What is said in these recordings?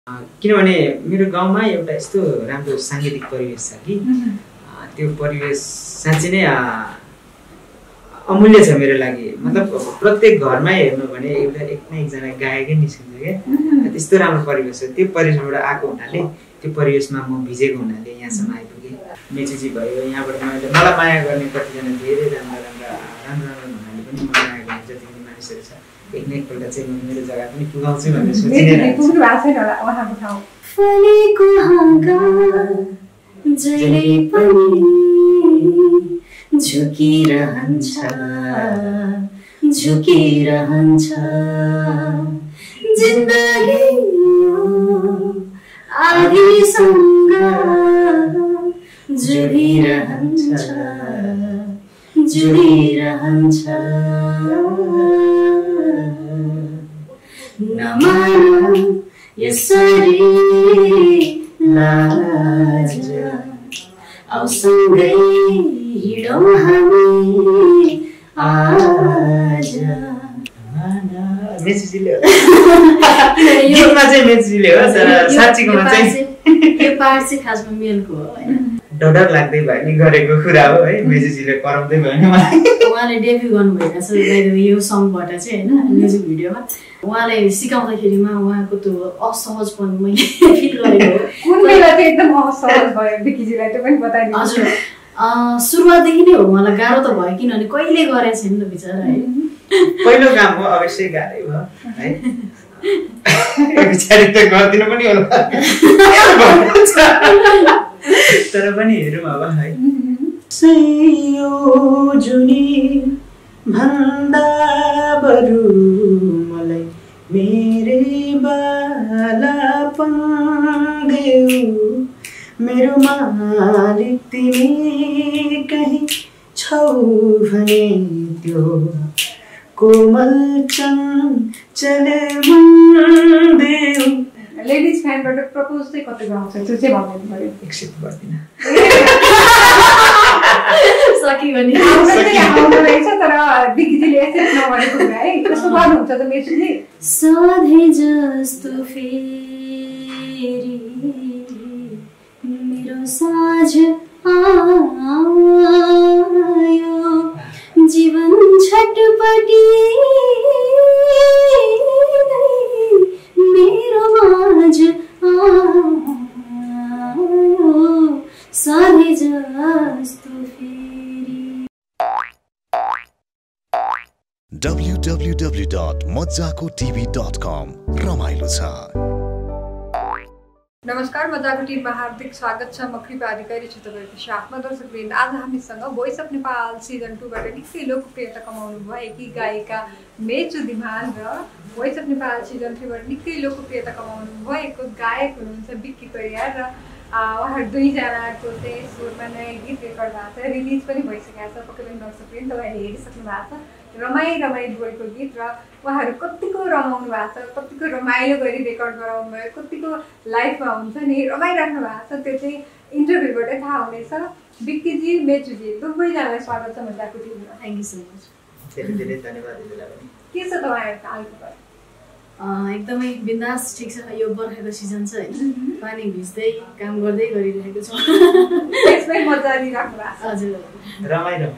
किनभने मेरो गाउँमा एउटा यस्तो राम्रो साङ्गीतिक परिवेश छ कि त्यो परिवेश साँच्चै नै अमूल्य छ मेरो लागि। मतलब प्रत्येक घरमै हेर्नु भने एउटा एक न एकजना गायकै निस्किन्छ क्या, त्यस्तो राम्रो परिवेश छ। त्यो परिवेशबाट आएको हुनाले, त्यो परिवेशमा म भिजेको हुनाले यहाँसम्म आइपुगेँ। मेचुजी भयो, यहाँबाट मलाई माया गर्ने कतिजना धेरै राम्रा हुनाले पनि मलाई माया गर्ने जति पनि मानिसहरू छ, एक न एकपल्ट चाहिँ म मेरो जग्गा पनि पुगाउँछु भनेर सोचिरहेको छु। फलेको हाँगा जहिले पनि झुकिरहन्छ जिन्दगी आदिसँग जुडिरहन्छ नमान यसरी लाज आउ सँगै हिँडौँ हामी आज। मेचुजीले गीतमा चाहिँ मेचुजीले हो, तर साँच्चीकोमा चाहिँ यो पार्ट चाहिँ खासमा मेलको हो हैन। डर लाग्दै भयो नि गरेको कुरा हो है, मेचुजीले कराउँदै भयो नि मलाई। उहाँले डेब्यु गर्नुभएको छ यो सङबाट चाहिँ हैन, म्युजिक भिडियोमा उहाँले सिकाउँदाखेरिमा उहाँको त्यो असहजपन मैले फिल गरेको हो। कुन बेला चाहिँ एकदम असहज भयो बिकिजीलाई त्यो पनि बताइदिनु। हजुर, सुरुवातदेखि नै हो उहाँलाई गाह्रो त भयो, किनभने कहिले गरेको छैन नि बिचरा है। पहिलो काम हो, अवश्य गाह्रै भयो है। बिचारी त गर्दिनु पनि होला, तर पनि हेरौँ अब है। जुनी भन्दा बरु मलाई मेरै बालापन देऊ, मेरो मालिक तिमी कहीँ छौ भने त्यो कोमल चञ्चल मन देऊ। लेडिज फ्यानबाट प्रपोज चाहिँ कति गाउँछ त्यो चाहिँ भन्नु पर्यो। एक्सेप्ट गर्दिन सकियो नि आउँदो रहेछ, तर बिकिजीले एक्सेप्ट नगरेको है। कस्तो गर्नुहुन्छ त मेचुजी? सधैँ जस्तो फेरि मेरो साँझ आयो, जीवन छटपटी मेरो माझ आयो, सधैँ जस्तो फेरि। www.mazzakotv.com रमाइलो छ। नमस्कार, मजाको टिममा हार्दिक स्वागत छ। म कृपा अधिकारी छु तपाईँको साथमा। दर्शकवृन्द, आज हामीसँग भोइस अफ नेपाल सिजन 2बाट निकै लोकप्रियता कमाउनु भएकी गायिका मेचु धिमाल र भोइस अफ नेपाल सिजन 3बाट निकै लोकप्रियता कमाउनु भएको गायक हुनुहुन्छ बिक्की परियार। र उहाँहरू दुईजनाको चाहिँ स्वरमा नयाँ गीत रेकर्ड भएको छ, रिलिज पनि भइसकेको छ। पक्कै पनि दर्शकवृन्द तपाईँले हेरिसक्नु भएको छ रमाई रमाई दुवैको गीत। र उहाँहरू कतिको रमाउनु भएको छ, कतिको रमाइलो गरी रेकर्ड गराउनु भयो, कतिको लाइफमा हुन्छ नि रमाइराख्नु भएको छ, त्यो चाहिँ इन्टरभ्यूबाटै थाहा हुनेछ। बिक्कीजी, मेचुजी दुवैजनालाई स्वागत छ मजाको टिममा। Thank you so much. धेरै धेरै धन्यवाद दिदीलाई पनि। के छ तपाईँहरूको हालखबर? एकदमै बिन्दास ठिक छ। यो बर्खाको सिजन छ हैन, पानी भिज्दै काम गर्दै गरिरहेको छौँ। त्यसमै मजा लिइराख्नु भएको छ। हजुर, रमाई है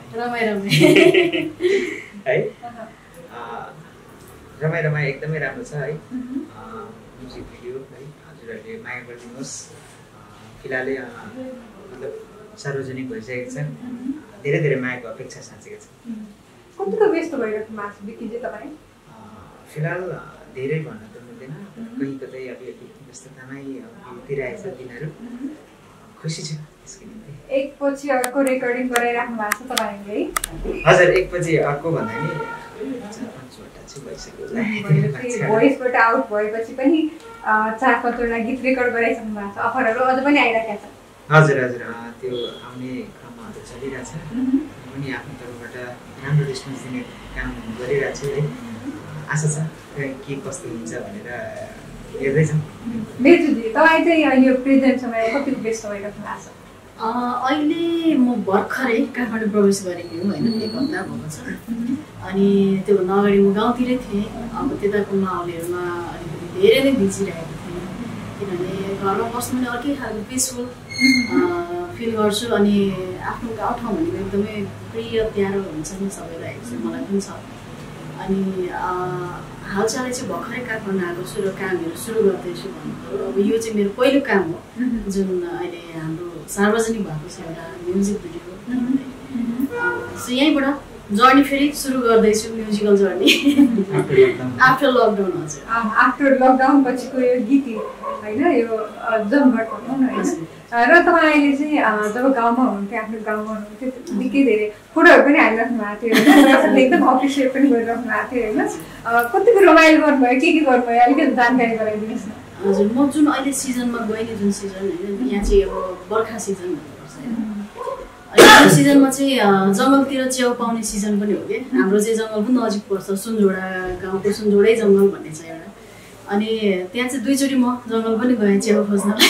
रमाई रमाई एकदमै राम्रो छ है। म्युजिक भिडियो है, हजुरहरूले माया गरिदिनुहोस्। फिलहालै मतलब सार्वजनिक भइसकेको छ, धेरै धेरै मायाको अपेक्षा साँचेको छ। कतिको व्यस्त भइराख्नु भएको छ बिक्कीजी तपाईँ? फिलहाल धेरै भन्न त मिल्दैन, कहीँ कतै अब व्यस्ततामै बितिरहेको छ दिनहरू। खुसी छु त्यसको निम्ति। एकपछि अर्को रेकर्डिङ गराइराख्नु भएको छ तपाईँहरूले है? हजुर, एकपछि अर्को भन्दा नि 4-5वटा चाहिँ भइसक्यो। भोइसबाट आउट भएपछि पनि 4-5वटा गीत रेकर्ड गराइसक्नु भएको छ। अफरहरू अझ पनि आइरहेका छन्? हजुर हजुर, त्यो आउने क्रमहरू चलिरहेछ। पनि आफ्नो तर्फबाट राम्रो रेस्पोन्स दिने काम गरिरहेको छु है। आशा छ के कस्तो हुन्छ भनेर हेर्दैछौँ। मेचुजी, तपाईँ चाहिँ अहिले यो प्रेजेन्ट समय कतिको व्यस्त भइराख्नु भएको छ? अहिले म भर्खरै काठमाडौँ प्रवेश गरेको हो होइन, 1 हप्ता भएको छ। अनि त्योभन्दा अगाडि म गाउँतिरै थिएँ। अब त्यताको माहौलहरूमा अलिकति धेरै नै बिजिरहेको थिएँ। किनभने घरमा बस्नु पनि अर्कै खालको पिसफुल फिल गर्छु अनि आफ्नो गाउँठाउँ भनेको एकदमै प्रिय प्यारो हुन्छ नि सबैलाई चाहिँ मलाई पनि छ। अनि हालचालै चाहिँ भर्खरै काठमाडौँ आएको छु र कामहरू सुरु गर्दैछु भन्नु अब यो चाहिँ मेरो पहिलो काम हो जुन अहिले हाम्रो सार्वजनिक भएको छ एउटा म्युजिक भिडियो। सो यहीँबाट जर्नी फेरि सुरु गर्दैछु म्युजिकल जर्नी आफ्टर लकडाउन। हजुर आफ्टर लकडाउन पछिको यो गीत होइन यो जमघट भनौँ न होइन। र तपाईँले चाहिँ जब गाउँमा हुनुहुन्थ्यो आफ्नो गाउँमा हुनुहुन्थ्यो निकै धेरै फोटोहरू पनि हालिराख्नु भएको थियो होइन, एकदम अप्रिसिएट पनि गरिराख्नु भएको थियो होइन। कतिको रमाइलो गर्नुभयो, के गर्नुभयो अलिकति जानकारी गराइदिनुहोस् न। हजुर म जुन अहिले सिजनमा गएँ नि जुन सिजन होइन यहाँ चाहिँ अब बर्खा सिजन भन्नुपर्छ होइन। यो सिजनमा चाहिँ जङ्गलतिर च्याउ पाउने सिजन पनि हो कि हाम्रो चाहिँ जङ्गल पनि नजिक पर्छ सुनझोडा गाउँको सुनझोडै जङ्गल भन्ने छ एउटा। अनि त्यहाँ चाहिँ दुईचोटि म जङ्गल पनि गएँ च्याउ खोज्नलाई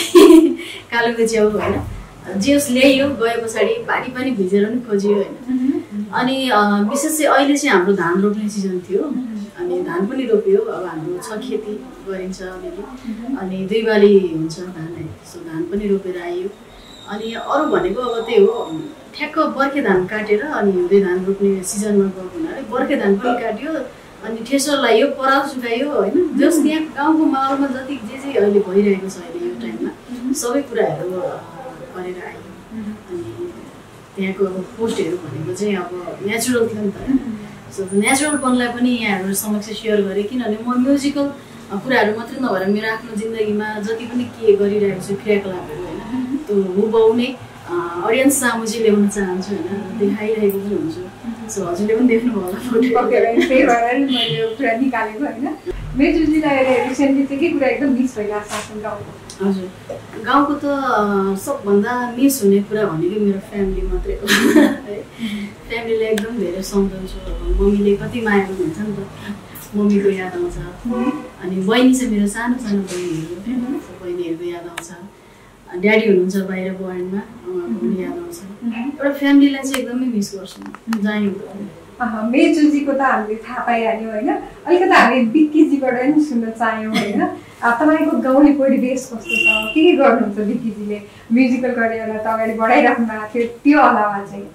कालोको च्याउ होइन। जेस ल्याइयो गए पछाडि पानी पनि भिजेर पनि खोजियो होइन। अनि विशेष चाहिँ अहिले चाहिँ हाम्रो धान रोप्ने सिजन थियो अनि धान पनि रोप्यो। अब हाम्रो छ खेती गरिन्छ अलिअलि अनि 2 बाली हुन्छ धान है। सो धान पनि रोपेर आयो। अनि अरू भनेको अब त्यही हो ठ्याक्क बर्खे धान काटेर अनि हिउँदे धान रोप्ने सिजनमा गएको हुनाले बर्खे धान पनि काट्यो अनि ठेसर लगायो पराल सुकायो होइन। जस त्यहाँ गाउँको माहौलमा जति जे अहिले भइरहेको छ अहिले यो टाइममा सबै कुराहरू गरेर आयो। अनि त्यहाँको पोस्टहरू भनेको चाहिँ अब नेचुरल थियो नि त। सो नेचुरलपनलाई पनि यहाँहरू समक्ष सेयर गरेँ किनभने म म्युजिकल कुराहरू मात्रै नभएर मेरो आफ्नो जिन्दगीमा जति पनि के गरिरहेको छु क्रियाकलापहरू होइन त्यो हुबहु नै अडियन्स सामु चाहिँ ल्याउन चाहन्छु होइन, देखाइरहेको पनि हुन्छु। सो हजुरले पनि देख्नुभयो होला फोटो। त्यही भएर मैले यो कुरा निकालेको होइन। मेजुजीलाई रिसेन्टली चाहिँ के कुरा एकदम मिस भइरहेको छ आफ्नो गाउँको? हजुर गाउँको त सबभन्दा मिस हुने कुरा भनेको मेरो फ्यामिली मात्रै हो है। फ्यामिलीलाई एकदम धेरै सम्झाउँछु। मम्मीले कति माया गर्नुहुन्छ नि त, मम्मीको याद आउँछ। अनि बहिनी चाहिँ मेरो सानो सानो बहिनीहरू बहिनीहरूको याद आउँछ। ड्याडी हुनुहुन्छ बाहिर बर्डमा उहाँको पनि याद आउँछ। एउटा फ्यामिलीलाई चाहिँ एकदमै मिस गर्छु जहाँ मेजुजीको त हामीले थाहा पाइहाल्यौँ होइन। अलिकति हामीले बिक्कीजीबाट पनि सुन्न चाह्यौँ होइन। तपाईँको गाउँले परिवेश कस्तो छ, के गर्नुहुन्छ बिक्कीजीले? म्युजिकल करियरलाई त अगाडि बढाइराख्नु भएको थियो, त्यो अलावा चाहिँ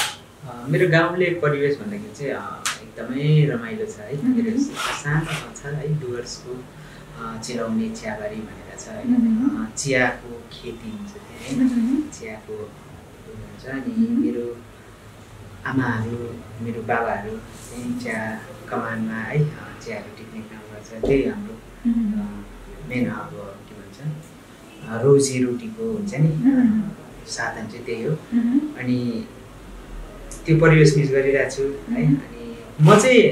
मेरो गाउँले परिवेश भन्दाखेरि चाहिँ एकदमै रमाइलो छ है। मेरो सानो छ है डुवर्सको चिराउने चियाबारी भनेर छ होइन। चियाको खेती हुन्छ त्यहाँ है, चियाको हुन्छ। अनि मेरो आमाहरू मेरो बाबाहरू चाहिँ चिया कमानमा है चियाहरू टिप्ने काम गर्छ। त्यही हाम्रो मेन अब के भन्छ रोजीरोटीको हुन्छ नि साधन चाहिँ त्यही हो। अनि त्यो परिवेश मिस गरिरहेको छु है। अनि म चाहिँ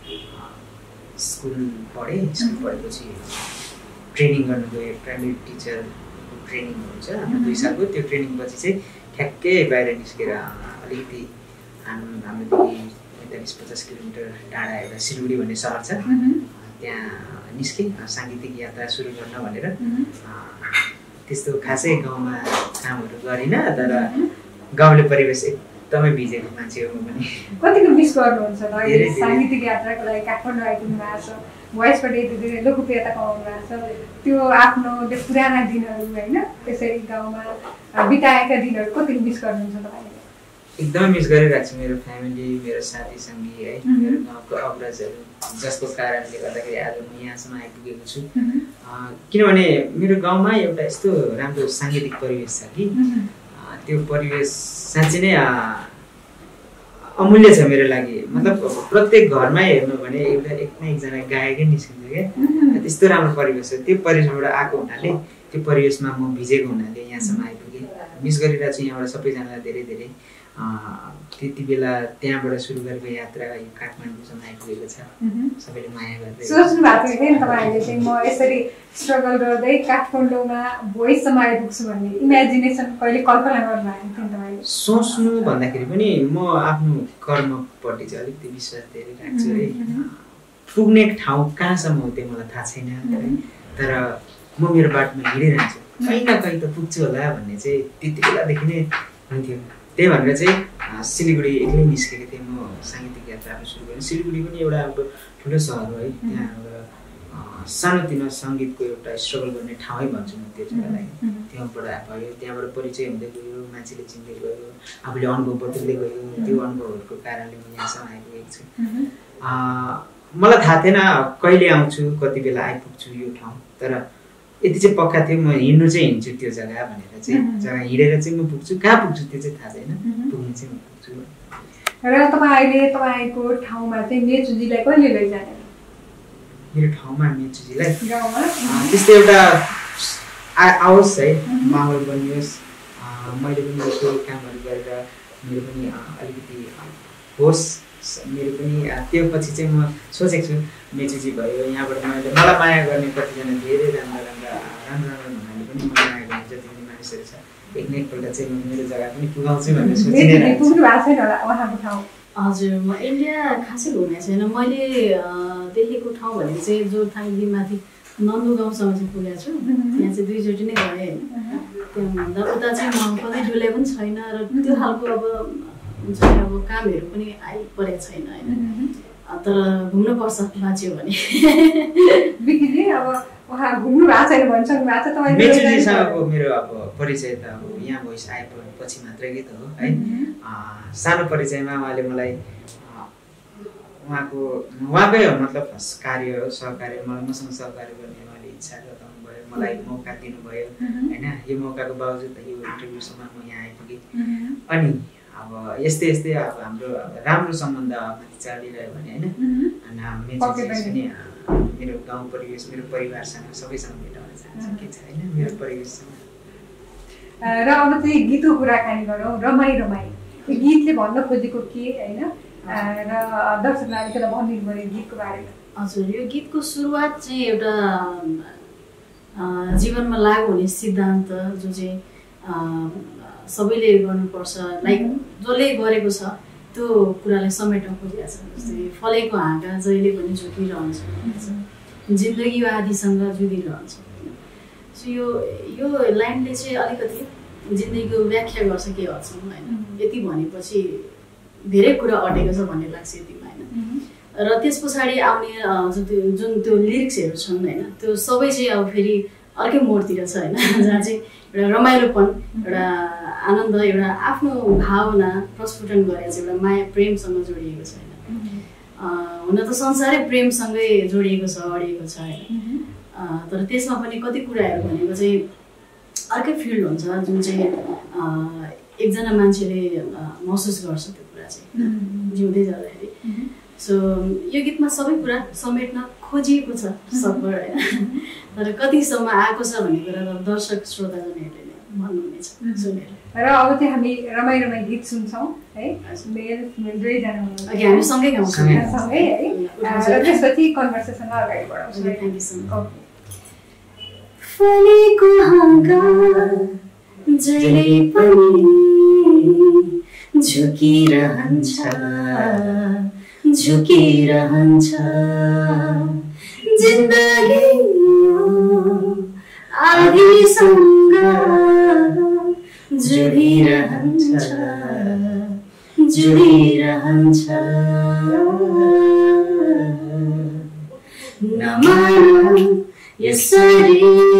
स्कुल पढेपछि ट्रेनिङ गर्नु गएँ। प्राइमेरी टिचरको ट्रेनिङ हुन्छ हाम्रो 2 सालको। त्यो ट्रेनिङ पछि चाहिँ ठ्याक्कै बाहिर निस्केर अलिकति हाम्रोदेखि 45-50 किलोमिटर टाढा एउटा सिलगढी भन्ने सहर छ त्यहाँ निस्केँ साङ्गीतिक यात्रा सुरु गर्न भनेर। त्यस्तो खासै गाउँमा कामहरू गरिनँ तर गाउँले परिवेश एकदमै भिजेको मान्छे हो म पनि। कतिको मिस गर्नुहुन्छ त अहिले साङ्गीतिक यात्राको लागि काठमाडौँ आइपुग्नु भएको छ, भोइसबाट यति धेरै लोकप्रियता कमाउनु भएको छ, त्यो आफ्नो त्यो पुराना दिनहरू होइन त्यसरी गाउँमा बिताएका दिनहरू कतिको मिस गर्नुहुन्छ तपाईँले? एकदमै मिस गरिरहेको छु मेरो फ्यामिली, मेरो साथी सङ्गी है, मेरो गाउँको अग्रजहरू जसको कारणले गर्दाखेरि आज म यहाँसम्म आइपुगेको छु। किनभने मेरो गाउँमा एउटा यस्तो राम्रो साङ्गीतिक परिवेश छ कि त्यो परिवेश साँच्चै नै अमूल्य छ मेरो लागि। मतलब प्रत्येक घरमा हेर्नु भने एकजना गायकै निस्किन्छ क्या, त्यस्तो राम्रो परिवेश हो। त्यो परिवेशबाट आएको हुनाले त्यो परिवेशमा म भिजेको हुनाले यहाँसम्म आइपुगेँ। मिस गरिरहेको छु यहाँबाट सबैजनालाई धेरै धेरै। त्यति बेला त्यहाँबाट सुरु गरेको यात्रा यो काठमाडौँसम्म आइपुगेको छ। सबैले माया गर्दै सोच्नु भएको थियो नि तपाईँहरूले चाहिँ म यसरी स्ट्रगल गर्दै काठमाडौँमा भोइससम्म आइपुग्छु भन्ने इमेजिनेसन कहिले कल्पना गर्नुभएको थियो तपाईँले? सोच्नु भन्दाखेरि पनि म आफ्नो कर्मपट्टि चाहिँ अलिकति विश्वास धेरै राख्छु है। पुग्ने ठाउँ कहाँसम्म हो त्यो मलाई थाहा छैन है, तर म मेरो बाटोमा हिँडिरहन्छु, कहीँ न कहीँ त पुग्छु होला भन्ने चाहिँ त्यति बेलादेखि नै हुन्थ्यो। त्यही भनेर चाहिँ सिलगढी एक्लै निस्केको थिएँ म साङ्गीतिक यात्रा सुरु गरेँ। सिलगढी पनि एउटा हाम्रो ठुलो सहर हो है, त्यहाँ सानोतिनो सङ्गीतको एउटा स्ट्रगल गर्ने ठाउँै भन्छु म त्यो जग्गालाई। त्यहाँबाट भयो, त्यहाँबाट परिचय हुँदै गयो, मान्छेले चिन्दै गयो, आफूले अनुभव बटुल्दै गयो। त्यो अनुभवहरूको कारणले म यहाँसम्म आइपुगेको छु। मलाई थाहा थिएन कहिले आउँछु, कति बेला आइपुग्छु यो ठाउँ, तर यति चाहिँ पक्का थियो म हिँड्नु चाहिँ हिँड्छु त्यो जग्गा भनेर चाहिँ। जग्गा हिँडेर चाहिँ म पुग्छु, कहाँ पुग्छु त्यो चाहिँ थाहा छैन, पुग्नु चाहिँ म पुग्छु। र तपाईँले तपाईँको ठाउँमा चाहिँ मेचुजीलाई कहिले लैजाने? मेरो ठाउँमा मेचुजीलाई त्यस्तो एउटा आओस् है, माहौल बनियोस्, मैले पनि यसो कामहरू गरेर मेरो पनि अलिकति होस्, मेरो पनि त्यो पछि चाहिँ म सोचेको छु मेचुजी भयो यहाँबाट मैले मलाई माया गर्ने कतिजना धेरै राम्रो भन्नाले पनि मलाई माया गर्ने जति पनि मानिसहरू छ एक न एकपल्ट चाहिँ म मेरो जग्गा पनि पुगाउँछु भनेर सोचिरहेको छु। हजुर, म इन्डिया खासै घुमेको छैन। मैले देखेको ठाउँ भनेको चाहिँ जोरथाङदेखि माथि नन्दु गाउँसम्म चाहिँ पुगेको छु। त्यहाँ चाहिँ 2 चोटि नै गएँ होइन। त्योभन्दा उता चाहिँ म कतै डुले पनि छैन र त्यो खालको अब हुन्छ नि अब कामहरू पनि आइपरेको छैन होइन। तर घुम्नुपर्छ बाँच्यो भने। बिकिले अब उहाँ घुम्नु भएको छैन भन्छन् भएको छ तपाईँ? मेचुजीसँगको मेरो अब परिचय त अब यहाँ भोइस आएपछि मात्रै त हो है। सानो परिचयमा उहाँले मलाई उहाँकै मतलब कार्य सहकार्य मसँग सहकार्य गर्ने उहाँले इच्छा जताउनु भयो, मलाई मौका दिनुभयो होइन। यो मौकाको बावजुद यो इन्टरभ्यूसम्म म यहाँ आइपुगेँ। अनि अब यस्तै अब हाम्रो राम्रो सम्बन्ध माथि चलिरह्यो भने होइन, मेचुजी पनि मेरो गाउँ परिवेश, मेरो परिवारसँग सबैसँग भेटाउन चाहन्छु। के छ होइन मेरो परिवेशसँग। र अब चाहिँ गीतको कुराकानी गरौँ। रमाई रमाई यो गीतले भन्न खोजेको के होइन, र दर्शकलाई अलिकति भनिदिनु पऱ्यो गीतको बारेमा। हजुर, यो गीतको सुरुवात चाहिँ एउटा जीवनमा लागु हुने सिद्धान्त जो चाहिँ सबैले गर्नुपर्छ, लाइक जसले गरेको छ त्यो कुरालाई समेट्न खोजिरहेको छ। जस्तै फलेको हाँगा जहिले पनि झुकिरहन्छ, जिन्दगी आदिसँग जुधिरहन्छ। सो यो लाइनले चाहिँ अलिकति जिन्दगीको व्याख्या गर्छ के हदसम्म होइन। यति भनेपछि धेरै कुरा अटेको छ भन्ने लाग्छ यतिमा होइन। र त्यस पछाडि आउने जुन त्यो लिरिक्सहरू छन् होइन, त्यो सबै चाहिँ अब फेरि अर्कै मोडतिर छ होइन, जहाँ चाहिँ एउटा रमाइलोपन, एउटा आनन्द, एउटा आफ्नो भावना प्रस्फुटन गरेर चाहिँ एउटा माया प्रेमसँग जोडिएको छ होइन। हुन त संसारै प्रेमसँगै जोडिएको छ, अडिएको छ होइन। तर त्यसमा पनि कति कुराहरू भनेको चाहिँ अर्कै फिल्ड हुन्छ जुन चाहिँ एकजना मान्छेले महसुस गर्छ त्यो कुरा चाहिँ जिउँदै जाँदाखेरि। सो यो गीतमा सबै कुरा समेट्न खोजिएको छ सकभर होइन। तर कतिसम्म आएको छ भन्ने कुरा त दर्शक श्रोताजनहरूले नै भन्नुहुनेछ सुनेर। र अब चाहिँ हामी रमाई रमाई गीत सुन्छौँ है, मेल दुवैजना अघि हामी सँगै गाउँछौँ सँगै है, र त्यसपछि कन्भर्सेसन अगाडि बढाउँछौँ। Thank you so much. फलेको हाँगा जहिले पनि झुकिरहन्छ जिन्दगी आदिसँग जुडिरहन्छ नमान यसरी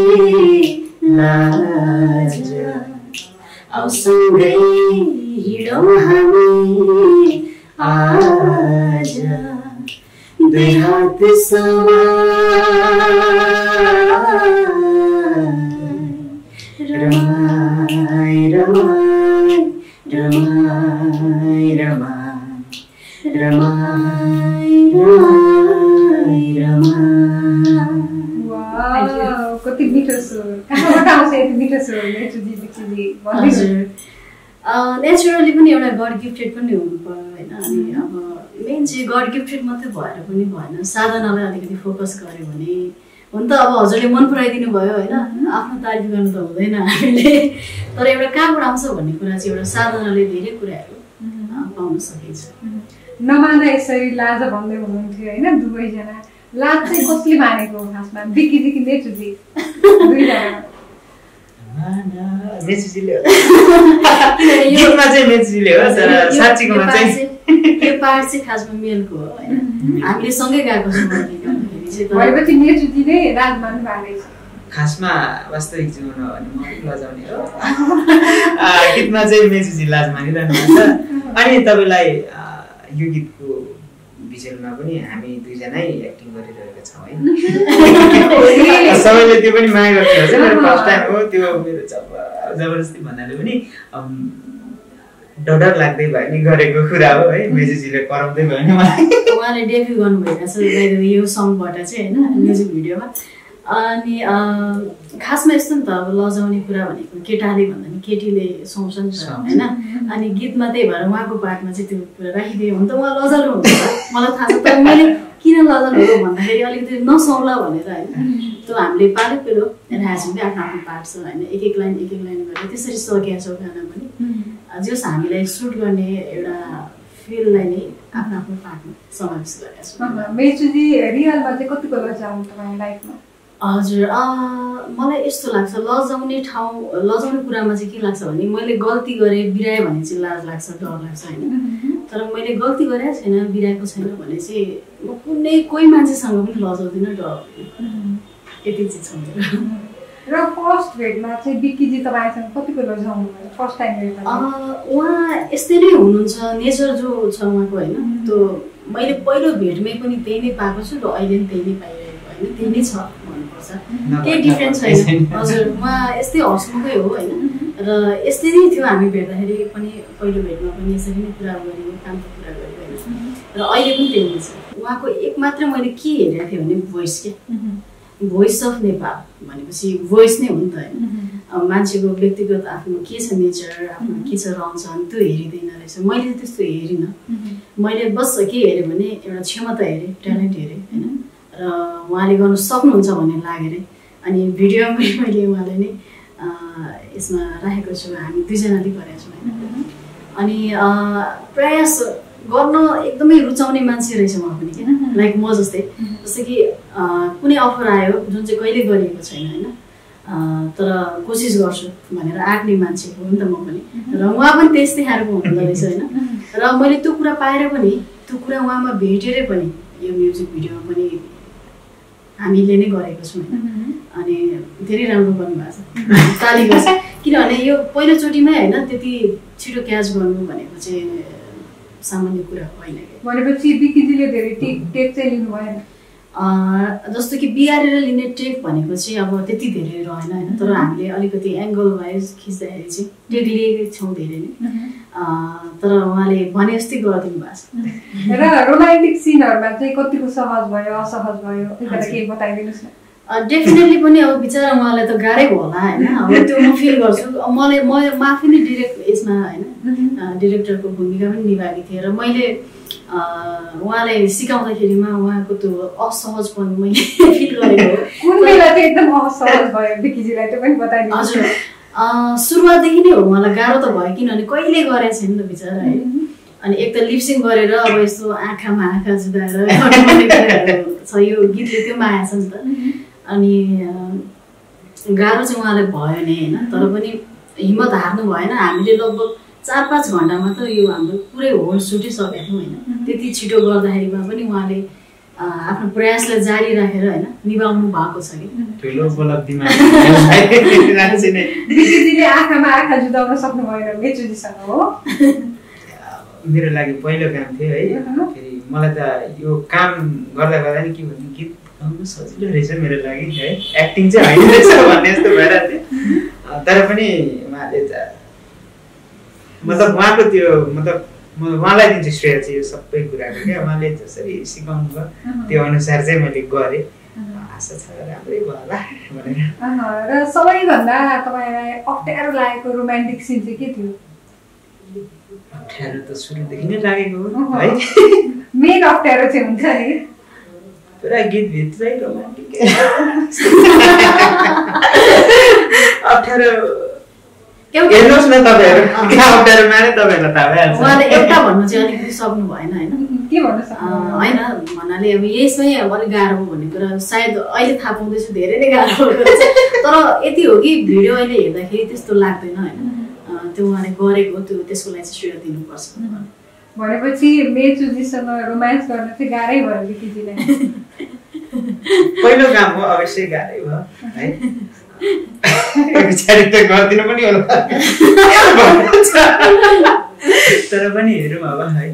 लाज आउ सँगै हिँडौँ हामी आज दुई हात रमाई रमाई रमाई रमाई रमाई रमाई। कति मिठो स्वर, कहाँबाट आउँछ यति मिठो स्वर मेचुजी बिक्कीजी? हजुर, नेचुरली पनि एउटा गड गिफ्टेड पनि हुनु पर्यो होइन। अनि अब मेन चाहिँ गड गिफ्टेड मात्रै भएर पनि भएन, साधनालाई अलिकति फोकस गऱ्यो भने हुन त अब हजुरले मन पराइदिनु भयो होइन, आफ्नो तारिफ गर्नु त हुँदैन हामीले। तर एउटा कहाँबाट आउँछ भन्ने कुरा चाहिँ एउटा साधनाले धेरै कुराहरू पाउन सकिन्छ। नमाना यसरी लाज भन्दै हुनुहुन्थ्यो होइन दुवैजना। लाज चाहिँ कसले मानेको खासमा, बिक्कीजी कि मेचुजी? दुईजना मेचुजीले हो, गीतमा चाहिँ मेचुजीले हो, तर साँच्चीकोमा चाहिँ यो पार्ट चाहिँ खासमा मेलको हो होइन। हामीले सँगै गाएको छौँ भन्ने चाहिँ भनेपछि मेचुजी नै राज मान्नु भएको छ खासमा वास्तविक जीवन हो भने म लजाउने हो गीतमा चाहिँ मेचुजी लाज मानिरहनु भएको छ अनि तपाईँलाई यो गीतको भिजुअलमा पनि हामी दुईजनै एक्टिङ गरिरहेका छौँ है सबैले त्यो पनि माया गर्नु हुन्छ मेरो फर्स्ट टाइम हो त्यो मेरो जबरजस्ती भन्नाले पनि डर लाग्दै भयो नि गरेको कुरा हो है मेचुजीले कराउँदै भयो नि मलाई उहाँले डेब्यु गर्नुभएको छ यो सङबाट चाहिँ होइन म्युजिक भिडियोमा अनि खासमा यस्तो नि त अब लजाउने कुरा भनेको केटाले भन्दा नि केटीले सुहाउँछ नि त होइन अनि गीतमा त्यही भएर उहाँको पार्टमा चाहिँ त्यो कुरा राखिदियो भने त उहाँ लजाउनु हुन्छ मलाई थाहा छ तर मैले किन लजाउनु हो भन्दाखेरि अलिकति नसौला भनेर होइन त्यो हामीले पालो पेलो राखेको आफ्नो आफ्नो पार्ट छ होइन एक एक लाइन गरेर त्यसरी सकेका छौँ गाना पनि जस हामीलाई सुट गर्ने एउटा फिललाई नै आफ्नो आफ्नो पार्टमा समावेश गरेका छौँ मेचुजी रियलमा चाहिँ कतिको लजाउनु तपाईँ लाइफमा हजुर मलाई यस्तो लाग्छ लजाउने कुरामा चाहिँ के लाग्छ भने मैले गल्ती गरेँ बिराएँ भने चाहिँ लाज लाग्छ डर लाग्छ होइन तर मैले गल्ती गरेको छैन बिराएको छैन भने चाहिँ म कुनै कोही मान्छेसँग पनि लजाउँदिनँ डराउँदिनँ यति चाहिँ छ र फर्स्ट भेटमा चाहिँ बिक्कीजी तपाईँसँग कतिको लजाउनु भयो फर्स्ट टाइम उहाँ यस्तै नै हुनुहुन्छ नेचर जो छ उहाँको होइन त्यो मैले पहिलो भेटमै पनि त्यही नै पाएको छु र अहिले पनि त्यही नै पाइरहेको होइन त्यही नै छ भन्नुपर्छ केही डिफ्रेन्स छैन हजुर उहाँ यस्तै हँसमुखै हो होइन र यस्तै नै थियो हामी भेट्दाखेरि पनि पहिलो भेटमा पनि यसरी नै कुरा गऱ्यौँ कामको कुरा गऱ्यौँ होइन र अहिले पनि त्यही नै छ उहाँको एक मात्र मैले के हेरेको थिएँ भने भोइस के भोइस अफ नेपाल भनेपछि भोइस नै हो नि त होइन अब मान्छेको व्यक्तिगत आफ्नो के छ नेचर आफ्नो के छ रहन्छन् त्यो हेरिँदैन रहेछ मैले त्यस्तो हेरिनँ मैले बस के हेरेँ भने एउटा क्षमता हेरेँ ट्यालेन्ट हेरेँ होइन र उहाँले गर्नु सक्नुहुन्छ भन्ने लाग्यो अनि भिडियोमा पनि मैले उहाँलाई नै यसमा राखेको छु हामी दुईजनाले गरेका छौँ होइन अनि प्रयास गर्न एकदमै रुचाउने मान्छे रहेछ उहाँ पनि किन लाइक म जस्तै जस्तै कि कुनै अफर आयो जुन चाहिँ कहिले गरिएको छैन होइन तर कोसिस गर्छु भनेर आँट्ने मान्छे हो नि त म पनि र उहाँ पनि त्यस्तै खालको हुँदो रहेछ होइन र मैले त्यो कुरा पाएर पनि त्यो कुरा उहाँमा भेटेरै पनि यो म्युजिक भिडियोमा पनि हामीले नै गरेको छौँ होइन अनि धेरै राम्रो गर्नुभएको छ ताली गर्छ किनभने यो पहिलोचोटिमै होइन त्यति छिटो क्याच गर्नु भनेको चाहिँ सामान्य कुरा होइन भनेपछि बिक्कीजीले धेरै टेक चाहिँ लिनु भएन जस्तो कि बिगारेर लिने टेक भनेको चाहिँ अब त्यति धेरै रहेन होइन तर हामीले अलिकति एङ्गल वाइज खिच्दाखेरि चाहिँ टेक लिएकै छौँ धेरै नै तर उहाँले भने जस्तै गरिदिनु भएको छ र रोमान्टिक सिनहरूमा चाहिँ कतिको सहज भयो असहज भयो एकपल्ट केही बताइदिनुहोस् न डेफिनेटली पनि अब बिचरा उहाँलाई त गाह्रै होला होइन अब त्यो म फिल गर्छु म आफै नै डिरेक्ट यसमा होइन डिरेक्टरको भूमिका पनि निभाएकी थिएँ र मैले उहाँलाई सिकाउँदाखेरिमा उहाँको त्यो असहजपन मैले फिल गरेको कुन बेला चाहिँ एकदम असहज भयो बिक्कीजीलाई त्यो पनि बताइदिनु हजुर सुरुवातदेखि नै हो उहाँलाई गाह्रो त भयो किनभने कहिले गरेको छैन नि त बिचरा है अनि एक त लिपसिङ गरेर अब यस्तो आँखामा आँखा जुदाएर छ यो गीतले त्यो माया छ नि त अनि गाह्रो चाहिँ उहाँलाई भयो नि होइन तर पनि हिम्मत हार्नु भएन हामीले लगभग 4-5 घन्टामा त यो हाम्रो पुरै होल सुटै सकेको थियौँ होइन त्यति छिटो गर्दाखेरिमा पनि उहाँले आफ्नो प्रयासलाई जारी राखेर होइन निभाउनु भएको छ कि ठुलो उपलब्धिमा बिक्कीजीले आँखामा आँखा जुदाउन सक्नु भएन मेचुजीसँग हो मेरो लागि पहिलो काम थियो है फेरि मलाई त यो काम गर्दा गर्दा नि के भन्नु गीत गाउनु सजिलो रहेछ मेरो लागि है एक्टिङ चाहिँ होइन रहेछ भन्ने जस्तो भइरहेको थियो तर पनि उहाँले मतलब उहाँको त्यो मतलब म उहाँलाई दिन्छु श्रेय चाहिँ यो सबै कुराको क्या उहाँले जसरी सिकाउनु भयो त्यो अनुसार चाहिँ मैले गरेँ आशा छ राम्रै भयो होला भनेर र सबैभन्दा तपाईँलाई अप्ठ्यारो लागेको रोमान्टिक सिन चाहिँ के थियो अप्ठ्यारो त सुरुदेखि नै लागेको हो है मेन अप्ठ्यारो चाहिँ हुन्छ नि पुरा गीतभित्रै रोमान्टिक अप्ठ्यारो हेर्नुहोस् न तपाईँहरू अप्ठ्यारो माने तपाईँहरूलाई थाहा भइहाल्छ उहाँले एउटा भन्नु चाहिँ अलिकति सक्नु भएन होइन के भन्नु सक्नु होइन भन्नाले अब यसमै अब अलिक गाह्रो हो भन्ने कुरा सायद अहिले थाहा पाउँदैछु धेरै नै गाह्रो तर यति हो कि भिडियो अहिले हेर्दाखेरि त्यस्तो लाग्दैन होइन त्यो उहाँले गरेको त्यो त्यसको लागि चाहिँ श्रेय दिनुपर्छ भनेपछि मेचुजीसँग रोमान्स गर्न चाहिँ गाह्रै भयो बिकीजीलाई। पहिलो काम हो, अवश्य गाह्रै भयो है। बिचारी त गर्दिनु पनि होला तर पनि हेरौँ अब है।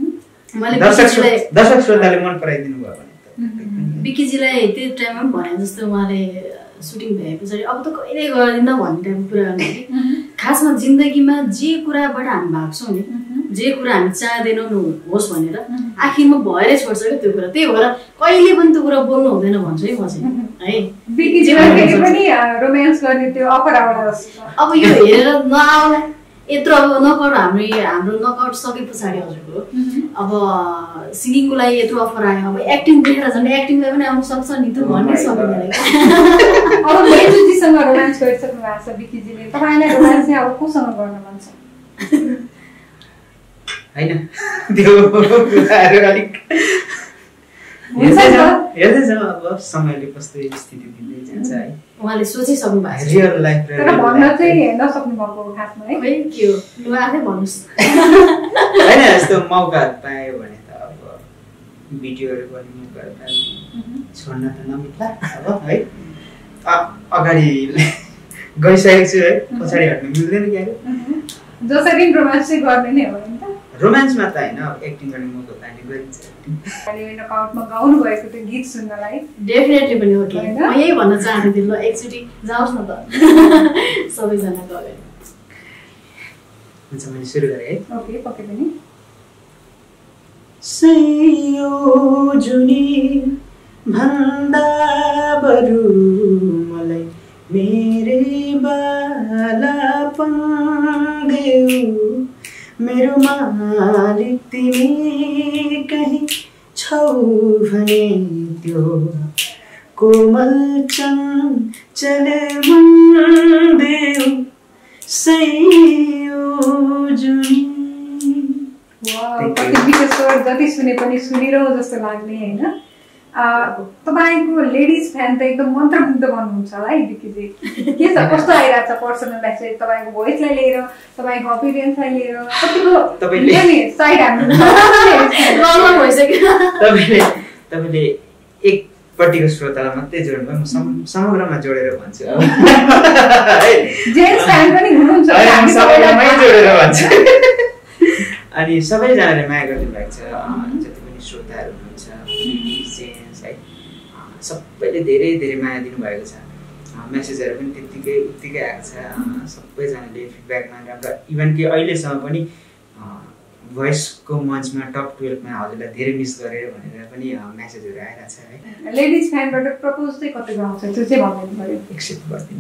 दर्शक श्रोताले मन पराइदिनु भयो भने बिकीजीलाई त्यो टाइममा पनि भने जस्तो उहाँले सुटिङ भए पछाडि अब त कहिले गर्दिनँ भन्ने टाइपको कुरा गर्ने कि खासमा जिन्दगीमा जे कुराबाट हामी भाग्छौँ नि, जे कुरा हामी चाहँदैनौँ होस् भनेर आखिरमा भएरै छोड्छ क्या त्यो कुरा। त्यही भएर कहिले पनि त्यो कुरा बोल्नु हुँदैन भन्छु है म चाहिँ है। बिकीजीलाई फेरि पनि रोमान्स गर्ने त्यो अफर आउँछ। अब यो हेरेर नआउला यत्रो अब नकआउट हाम्रो नकआउट सके पछाडि हजुरको अब सिङ्गिङको लागि यत्रो अफर आयो, अब एक्टिङ देखेर झन् एक्टिङलाई पनि आउनु सक्छ नि त भन्ने सकिँदैन। अब मेचुजीसँग रोमान्स गरिसक्नु भएको छ बिकीजीले, तपाईँलाई रोमान्स चाहिँ अब कोसँग गर्न मन छ? हैन त्यो कुराहरु अलिक हेर्दै जाऊ अब समयले कस्तो स्थिति दिँदै जान्छ है। उहाँले सोचिसक्नु भएको छ रियल लाइफ तर भन्न चाहिँ नसक्नु भएको खासमा है। खै के हो लु आफै भन्नुस्। हैन यस्तो मौकाहरु पायो भने त अब भिडियोहरु गर्ने मौकाहरु पायो छोड्न त नमिल्ला अब है। अगाडि गइसकेको छु है, पछाडि हट्नु मिल्दैन क्या। जसरी रोमान्स चाहिँ गर्ने नै हो नि त। रोमान्समा त हैन अब एक्टिङ गर्ने मौका पाइने गरिन्छ। अहिले नकआउटमा गाउनु भएको त्यो गीत सुन्नलाई डेफिनेटली पनि हो कि म यही भन्न चाहन्थे। ल एकचोटि जाओस् न त सबैजनाको अगाडि। हुन्छ मैले सुरु गरेँ है। ओके पक्कै पनि। सैयो जुनी भन्दा बरु मलाई मेरे बालापन देऊ, मेरो मालिक तिमी कहीँ छौ भने त्यो कोमल चञ्चल मन देऊ सैयो जुनी। कति विशेष स्वर जति सुने पनि सुनिरहँ जस्तो लाग्ने होइन। तपाईँको लेडिज फ्यान त एकदम मन्त्रमुग्ध गर्नुहुन्छ होला है बिकीजी। के छ कस्तो आइरहेको छ पर्सनल लाइफ चाहिँ तपाईँको भोइसलाई लिएर, तपाईँको अपिरियन्सलाई लिएर कतिको साइड तपाईँले एकपट्टिको श्रोतालाई मात्रै जोड्नु भयो, म समग्रमा जोडेर भन्छु अब। जेन्ट्स फ्यान पनि हुनुहुन्छ हामी सबैलाई जोडेर भन्छु। अनि सबैजनाले माया गरिदिनु भएको छ, जति पनि श्रोताहरू हुनुहुन्छ जेन्ट्स है सबैले धेरै धेरै माया दिनुभएको छ। मेसेजहरू पनि उत्तिकै आएको छ। सबैजनाले फिडब्याक मागेर इभन कि अहिलेसम्म पनि भोइसको मञ्चमा टप 12 मा हजुरलाई धेरै मिस गरेर भनेर पनि मेसेजहरू आइरहेको छ है। लेडिज फ्यानबाट प्रपोज चाहिँ कतिको आउँछ त्यो चाहिँ भन्नु पर्यो। एक्सेप्ट गर्दिन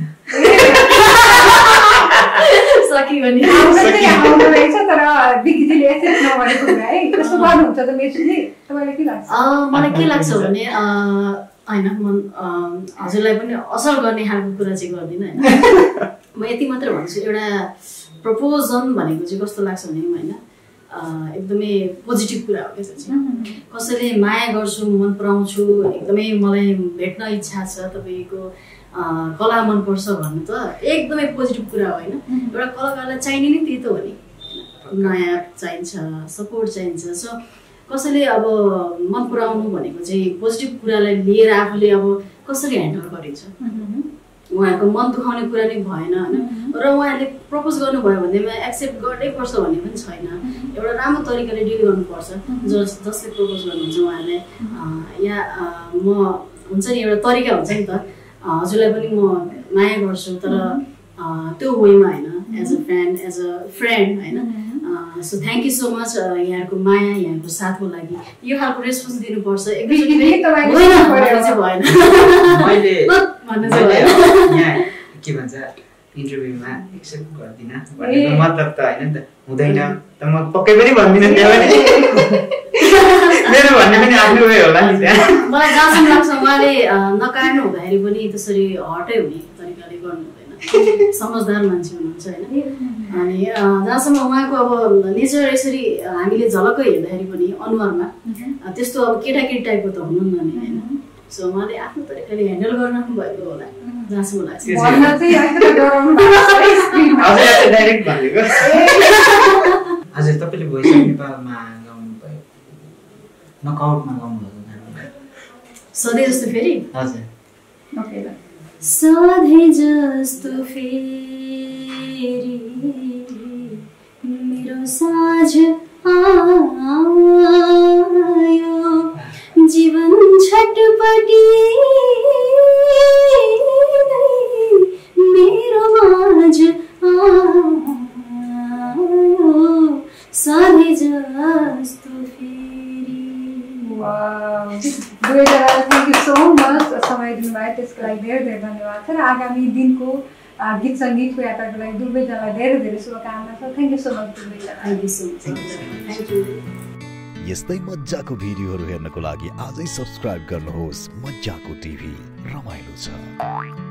सकियो नि आउनु रहेछ तर बिकीजीले एक्सेप्ट नगरेको है। कस्तो गर्नुहुन्छ त मेचुजी, तपाईँलाई के लाग्छ? मलाई के लाग्छ भने हैन म हजुरलाई पनि असर गर्ने खालको कुरा चाहिँ गर्दिनँ हैन। म यति मात्र भन्छु, एउटा प्रपोजन भनेको चाहिँ कस्तो लाग्छ भने हैन एकदमै पोजिटिभ कुरा हो क्या चाहिँ। कसैले माया गर्छु मन पराउँछु एकदमै मलाई भेट्न इच्छा छ तपाईँको कला मनपर्छ भन्नु त एकदमै पोजिटिभ कुरा हो होइन। एउटा कलाकारलाई चाहिने नै त्यही त हो नि, नयाँ चाहिन्छ, सपोर्ट चाहिन्छ। सो कसैले अब मन पराउनु भनेको चाहिँ पोजिटिभ कुरालाई लिएर आफूले अब कसरी ह्यान्डल गरिन्छ, उहाँको मन दुखाउने कुरा नै भएन होइन। र उहाँले प्रपोज गर्नुभयो भनेमा एक्सेप्ट गर्नै पर्छ भन्ने पनि छैन। एउटा राम्रो तरिकाले डिल गर्नुपर्छ जसले प्रपोज गर्नुहुन्छ उहाँले। या म हुन्छ नि एउटा तरिका हुन्छ नि त, हजुरलाई पनि म माया गर्छु तर त्यो वेमा होइन, as a fan as a friend होइन। So thank you so much यहाँको माया यहाँको साथको लागि। यो खालको रेस्पोन्स दिनुपर्छ। के भन्छ इन्टरभ्यूमा एक्सेप्ट गर्दिन भनेको मतलब त होइन नि त, हुँदैन त म पक्कै पनि भन्दिनँ त्यहाँ पनि। मेरो भन्ने पनि आफ्नो वे होला नि त्यहाँ। मलाई जहाँसम्म लाग्छ उहाँले नकार्नु हुँदाखेरि पनि त्यसरी हटै हुने तरिकाले गर्नु हुँदैन, समझदार मान्छे हुनुहुन्छ होइन। अनि जहाँसम्म उहाँको अब नेचर यसरी हामीले झलक्कै हेर्दाखेरि पनि अनुहारमा त्यस्तो अब केटाकेटी टाइपको त हुनुहुन्न नि होइन। सो उहाँले आफ्नो तरिकाले ह्यान्डल गरिराख्नु भएको होला जहाँसम्म लाग्छ। हजुर तपाईँले भोइस अफ नेपाल नेपालमा गाउनु भयो नकआउटमा गाउनु भएको गाना सधैँ जस्तो फेरि हजुर ओके ल सधैँ जस्तो फेरि मेरो साँझ आयो जीवन छटपटी मेरो माझ आयो सधैँ जस्तो फेरि वाउ दुवैजनालाई थ्याङ्क यू सो मच समय दिनुभयो त्यसको लागि धेरै धेरै धन्यवाद छ र आगामी दिनको गीत सङ्गीतको यात्राको लागि दुवैजनालाई धेरै धेरै शुभकामना छ थ्याङ्क यू सो मच दुवैजना thank you so much thank you यस्तै मज्जाको भिडियोहरू हेर्नको लागि आजै सब्स्क्राइब गर्नुहोस् मज्जाको टिभी रमाइलो छ